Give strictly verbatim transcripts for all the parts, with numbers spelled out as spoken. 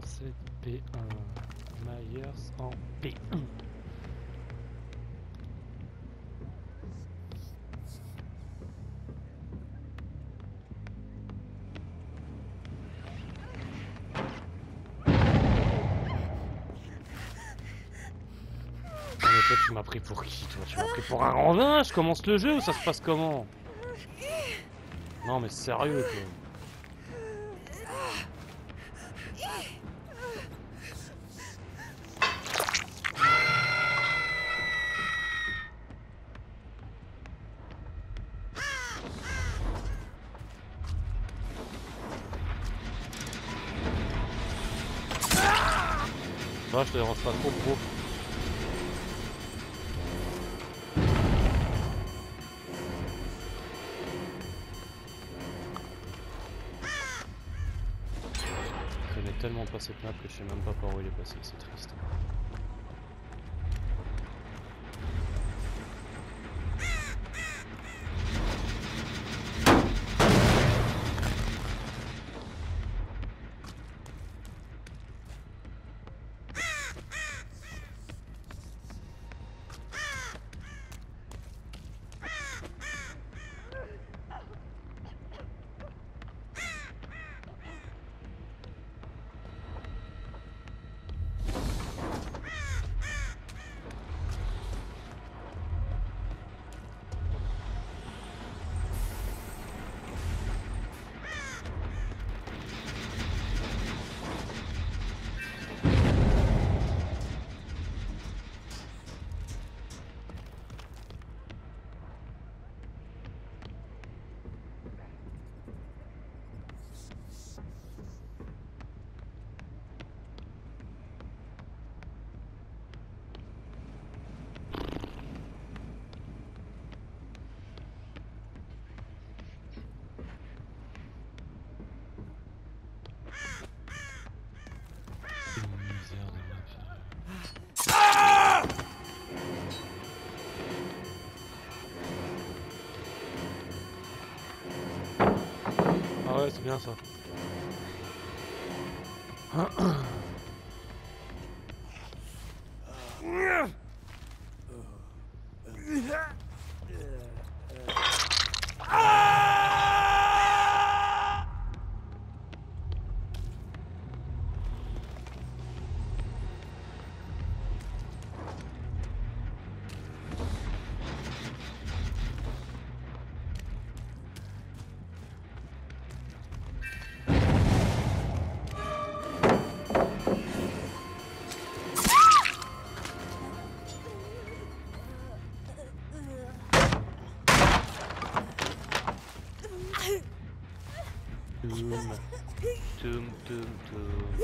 sept P un. Myers en P un. Mais toi tu m'as pris pour qui toi? Tu m'as pris pour un randin? Je commence le jeu ou ça se passe comment? Non mais sérieux toi. Ça je te dérange pas trop pro. Je connais tellement pas cette map que je sais même pas par où il est passé, c'est triste. Ah ouais c'est bien ça. Toum, toum, toum, toum.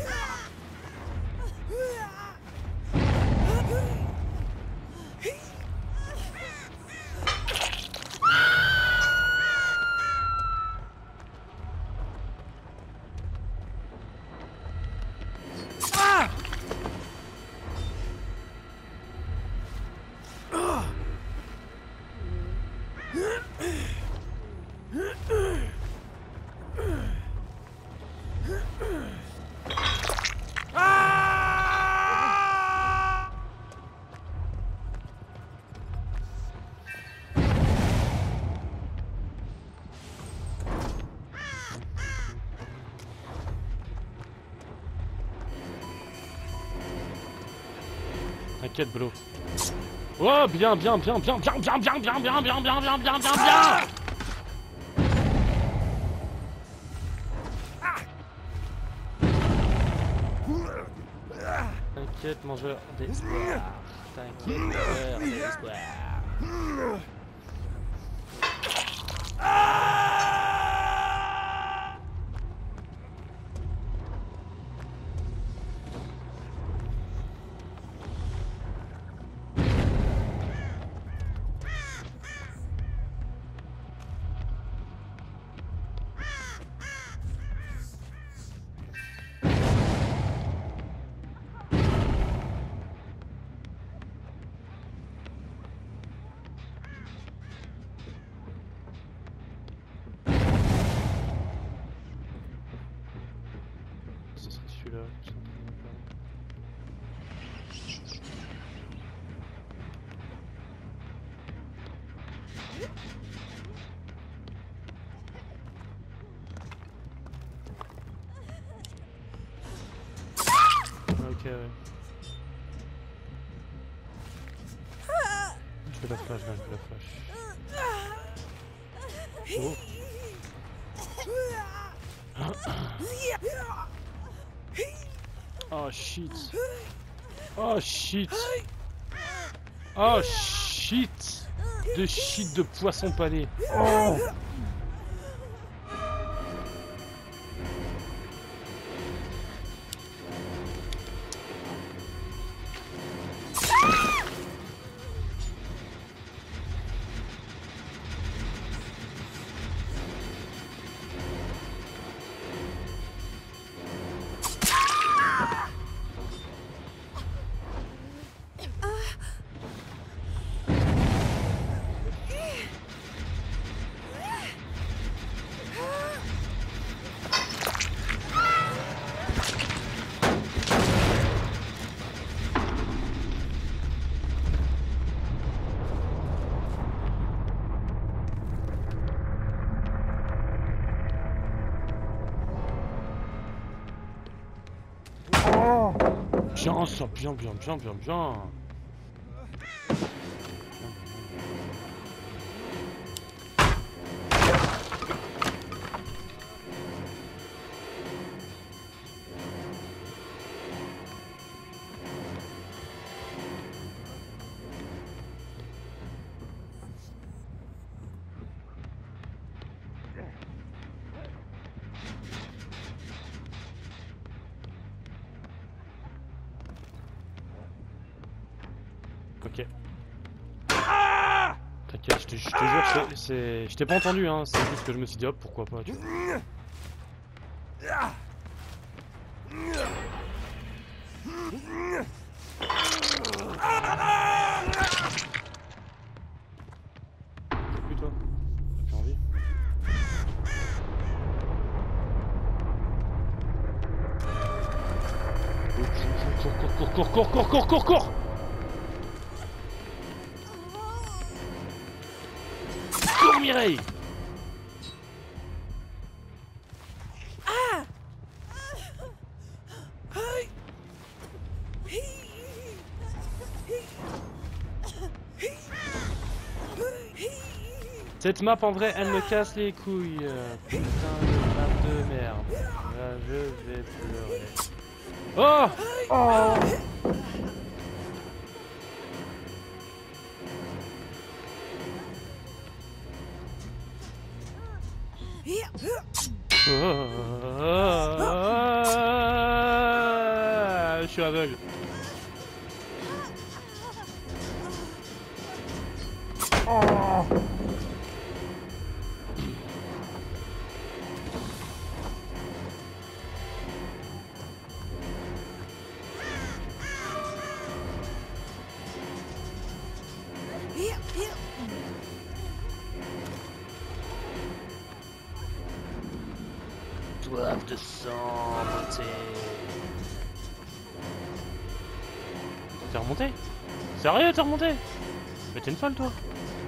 T'inquiète bro. Oh bien bien bien bien bien bien bien bien bien bien bien bien bien bien bien. T'inquiète mangeur d'espoir. T'inquiète mangeur d'espoir. Ce serait celui-là. Ok, ouais. Je fais la flash, là, je fais la flash. Oh. Oh shit. Oh shit. Oh shit. De shit de poisson palais. Oh. Bien ça, bien, bien, bien, bien, bien. Ok. T'inquiète, je te, je te jure, c'est... Je t'ai pas entendu, hein, c'est juste que je me suis dit, hop, pourquoi pas, tu vois. Plus toi, t'as plus envie. Cours, cours, cours, cours, cours, cours, cours, cours. Cours, Mireille. Cette map en vrai elle me casse les couilles. Putain de map de merde. Là je vais pleurer. Oh, oh. Oh. Je suis aveugle. Oh. Soif de sang, beauté. T'es remonté? Sérieux, t'es remonté? Mais t'es une folle, toi.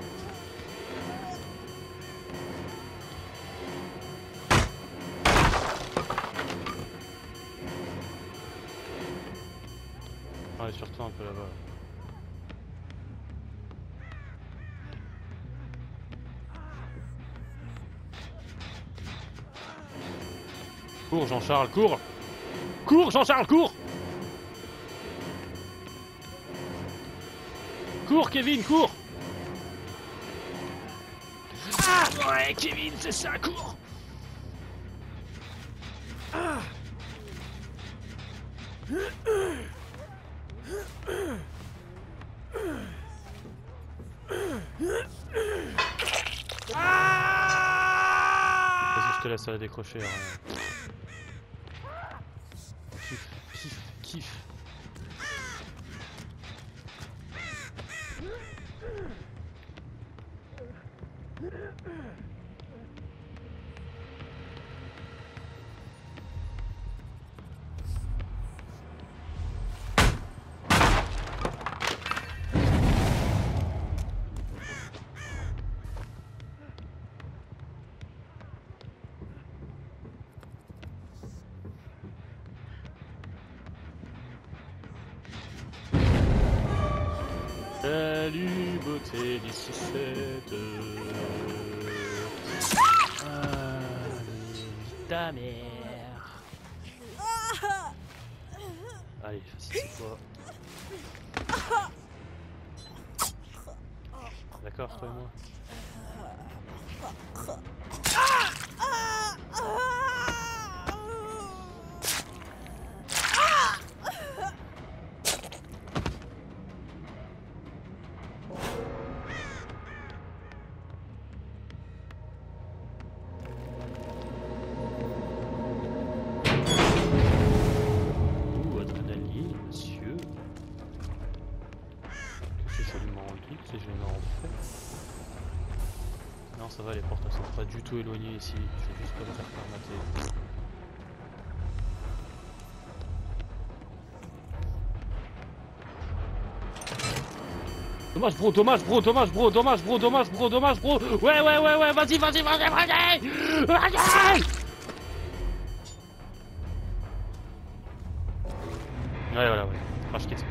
Ouais, surtout un peu là-bas. Cours, Jean-Charles, cours! Cours, Jean-Charles, cours! Cours, Kevin, cours! Ah ouais, Kevin, c'est ça, cours! Ah. Vas-y, je te laisse aller décrocher. Hein. Kiff, kiff, kiff. Salut beauté d'ici sept. Allez, ta mère. Allez, c'est quoi? D'accord, toi et moi. Ouh, adrénaline, monsieur. Qu'est-ce que ça lui m'indique? C'est gênant en fait. Non, ça va, les portes elles sont pas du tout éloignées ici. Je vais juste pas me faire formater. Dommage bro, dommage bro, dommage bro, dommage bro, dommage bro, dommage bro. Ouais ouais ouais ouais, vas-y, vas-y, vas-y, vas-y. Vas-y. Ouais voilà ouais, crash quête.